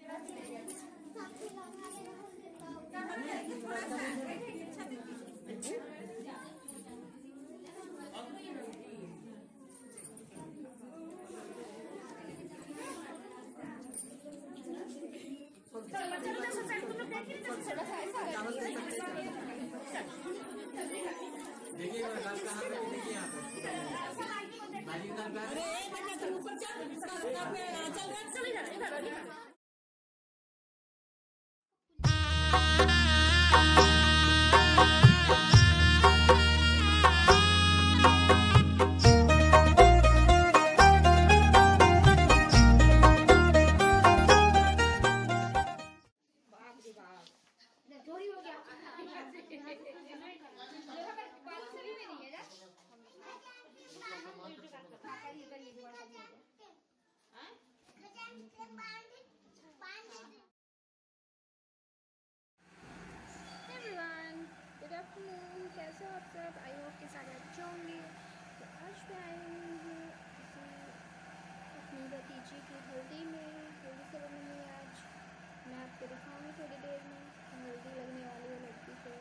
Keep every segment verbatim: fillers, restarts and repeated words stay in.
देखिए कहाँ पे देखिए यहाँ पर अरे बेटा तुम ऊपर चल चल चल कैसे हो आप सब? आई होप के सारे अच्छे होंगे। तो आज मैं आई हूँ अपनी भतीजी की हल्दी में हल्दी सेरेमनी में। आज मैं आपको दिखाऊंगी थोड़ी देर में हल्दी लगने वाली है लड़की को।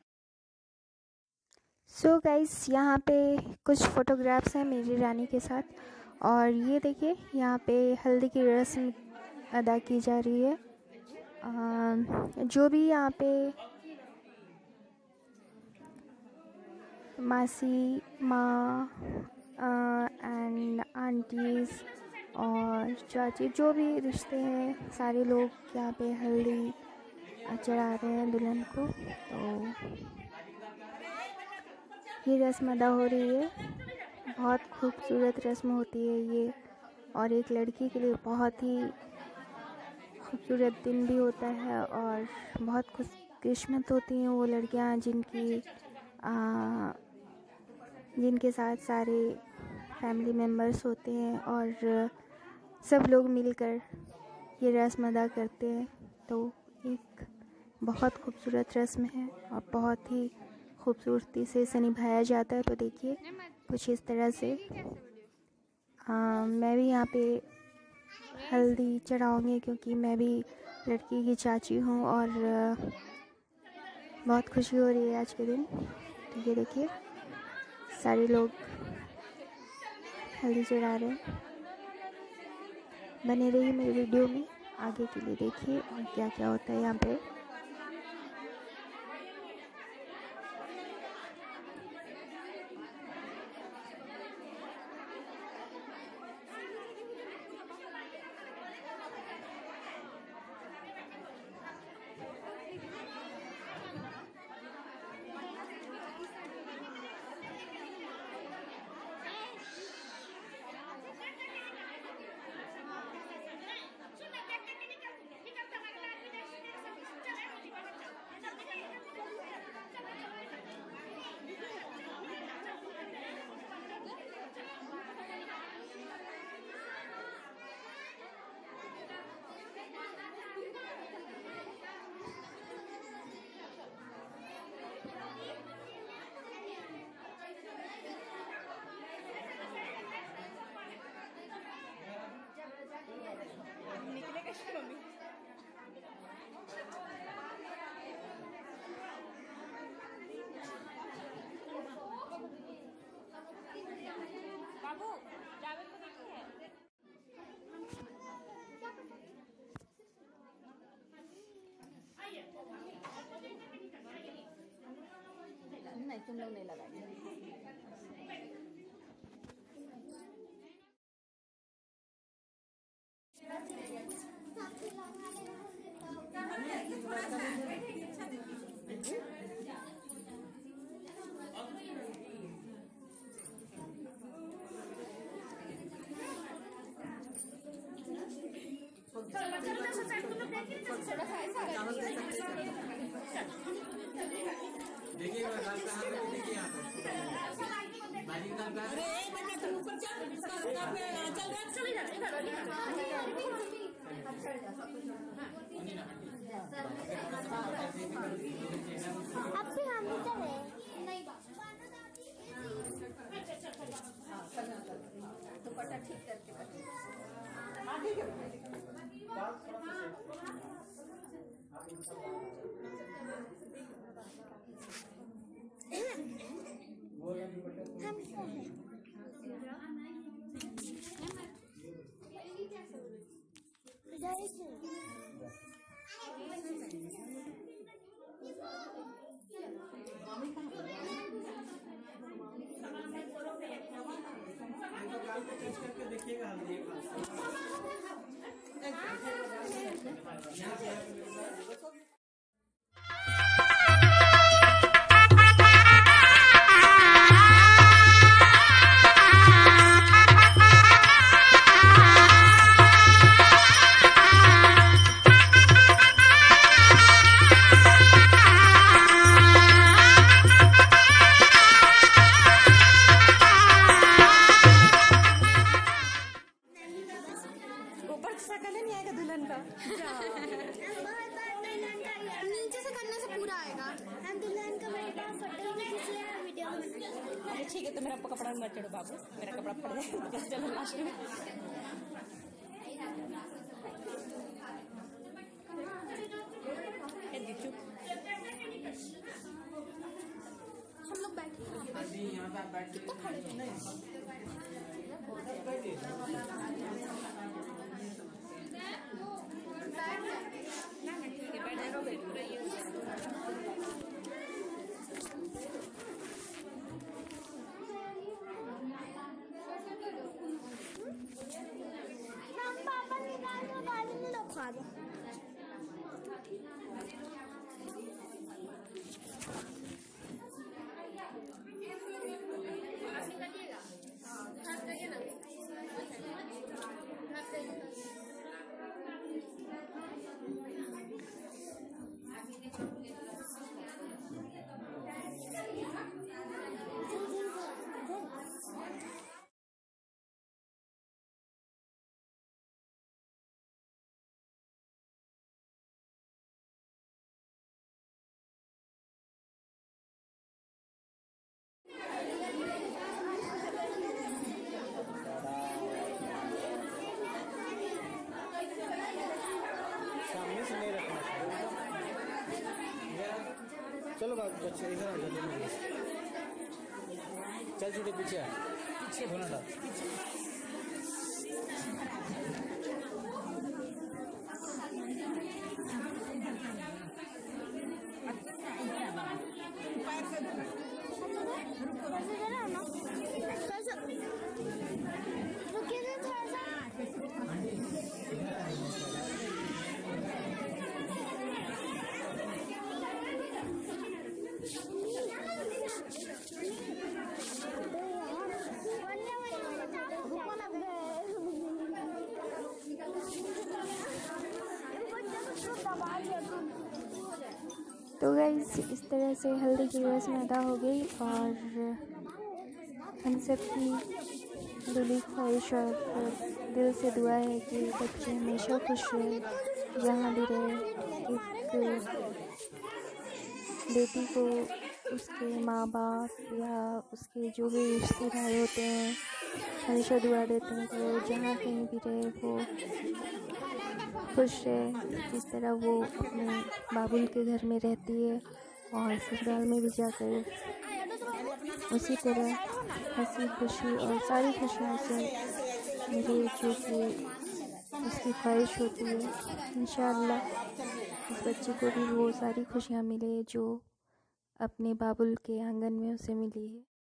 सो गाइस, यहाँ पे कुछ फ़ोटोग्राफ्स हैं मेरी रानी के साथ, और ये देखिए यहाँ पे हल्दी की रस्म अदा की जा रही है। आ, जो भी यहाँ पे मासी, माँ एंड आंटीज़ और चाची, जो भी रिश्ते हैं, सारे लोग यहाँ पे हल्दी चढ़ा रहे हैं दुल्हन को। तो ये रस्म अदा हो रही है। बहुत खूबसूरत रस्म होती है ये, और एक लड़की के लिए बहुत ही खूबसूरत दिन भी होता है, और बहुत खुशकिस्मत होती हैं वो लड़कियाँ जिनकी आ, जिनके साथ सारे फैमिली मेम्बर्स होते हैं और सब लोग मिलकर ये रस्म अदा करते हैं। तो एक बहुत खूबसूरत रस्म है और बहुत ही खूबसूरती से इसे निभाया जाता है। तो देखिए कुछ इस तरह से आ, मैं भी यहाँ पे हल्दी चढ़ाऊँगी, क्योंकि मैं भी लड़की की चाची हूँ और बहुत खुशी हो रही है आज के दिन। तो ये देखिए सारे लोग हल्दी चढ़ा रहे हैं। बने रहिए मेरी वीडियो में, आगे के लिए देखिए और क्या क्या होता है यहाँ पे। बाबू जावेद को देखिए। नहीं, तुम लोग नहीं लगाएंगे। देखिए कहाँ पे देखिए यहाँ पर अरे बेटा तुम ऊपर चल चल अब भी हम ही चले दुपट्टा ठीक करके देखिएगा नीचे से करने से पूरा आएगा। हम दुल्हन का मेरे पास फोटो भी खींच लिया है, वीडियो भी बना लिया। अच्छा ठीक है, तो मेरा कपड़ा मत चढ़ो बाबू, मेरा कपड़ा फट जाए। चलो लास्ट में हम लोग बैठे तो खड़े पापा निकाल दो, गाड़ी में लोग खा दो। चलो बाबू बच्चे इधर आ जाओ, चल छोटे पीछे आ, पीछे होना था। तो गाइस इस तरह से हल्दी की रस्म अदा हो गई और हम सब की दिली ख्वाहिश और दिल से दुआ है कि बच्चे हमेशा खुश रहे, जहाँ भी रहे। एक बेटी को उसके माँ बाप या उसके जो भी रिश्तेदार होते हैं हमेशा दुआ देते हैं कि वो जहाँ कहीं भी रहे वो खुश रहे, जिस तरह वो अपने बाबुल के घर में रहती है और ससुराल में भी जाकर उसी तरह हंसी खुशी और सारी खुशियों से मिले जो कि उसकी ख्वाहिश होती है। इंशाअल्लाह इस बच्चे को भी वो सारी खुशियाँ मिले जो अपने बाबुल के आंगन में उसे मिली है।